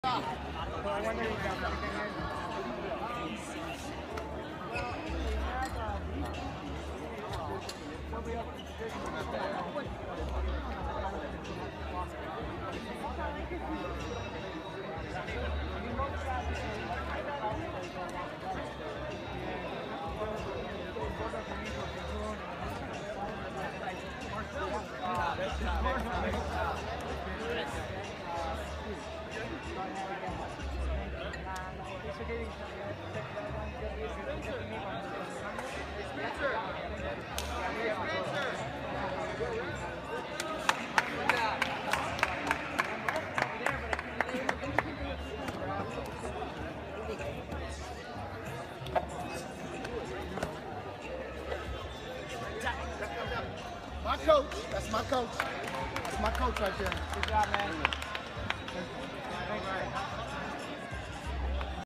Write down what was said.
My coach, that's my coach. That's my coach right there. Good job, man.